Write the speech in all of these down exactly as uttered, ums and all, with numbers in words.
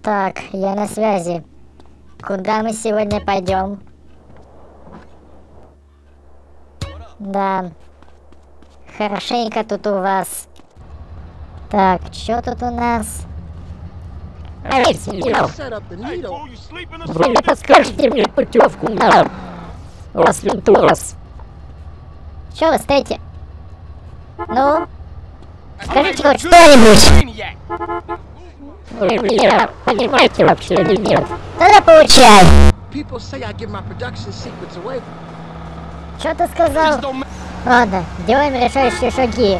Так, я на связи. Куда мы сегодня пойдем? Да. Хорошенько тут у вас. Так, что тут у нас? Вы не подскажете мне путевку на Лас-Вентурас? Чё вы стоите? Ну? Скажите хоть что-нибудь. Вы меня понимаете вообще или нет? Тогда получай. People say I give my production secrets away. Что ты сказал? Ладно, делаем решающие шаги.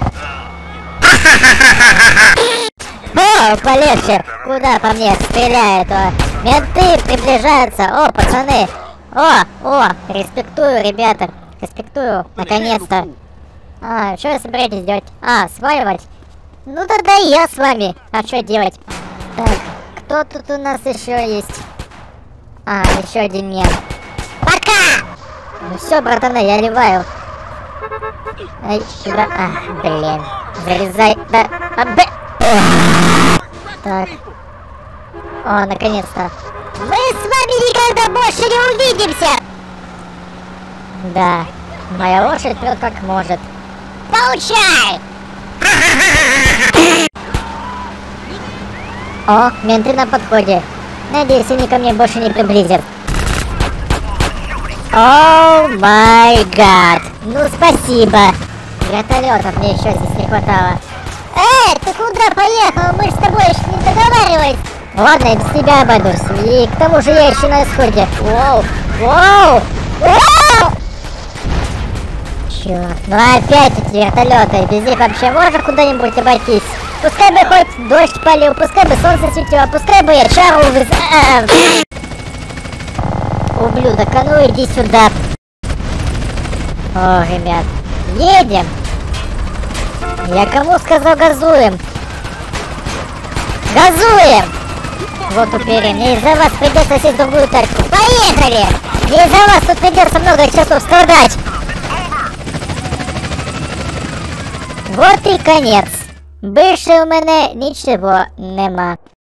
О, полегче. Куда по мне стреляет? О, менты приближаются. О, пацаны. О, о, респектую, ребята. Респектую, наконец-то. А, что вы собираетесь делать? А, сваливать? Ну тогда и я с вами. А что делать? Так, кто тут у нас еще есть? А, еще один мент. Пока! Ну все, братаны, я ливаю. Ай, сюда. А, блин. Залезай. Да. А, б... Так. О, наконец-то. Мы с вами никогда больше не увидимся! Да. Моя лошадь прет как может. Получай! О, менты на подходе. Надеюсь, они ко мне больше не приблизят. О май гад. Ну спасибо. Вертолетов мне еще здесь не хватало. Эй, ты куда поехал? Мы же с тобой еще не договаривались. Ладно, я без тебя обойдусь. И к тому же я еще на исходе. Воу, воу, воу! Черт, ну опять эти вертолеты. Без них вообще можно куда-нибудь обойтись? Пускай бы хоть дождь полил, пускай бы солнце светило, пускай бы я чару выз... Ублюдок, а ну иди сюда. О, ребят, едем. Я кому сказал газуем? Газуем! Вот упери, мне из-за вас придется сесть в другую тачку. Поехали! Мне из-за вас тут придется много часов страдать. Вот і конець. Більше у мене нічого нема.